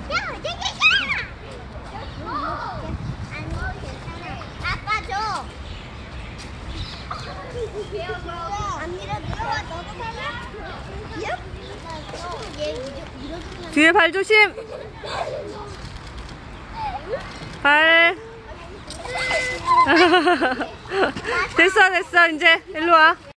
아빠 줘. 안 밀어도 너도 살아? 뒤에 발 조심. 발. 됐어, 됐어. 이제 일로 와.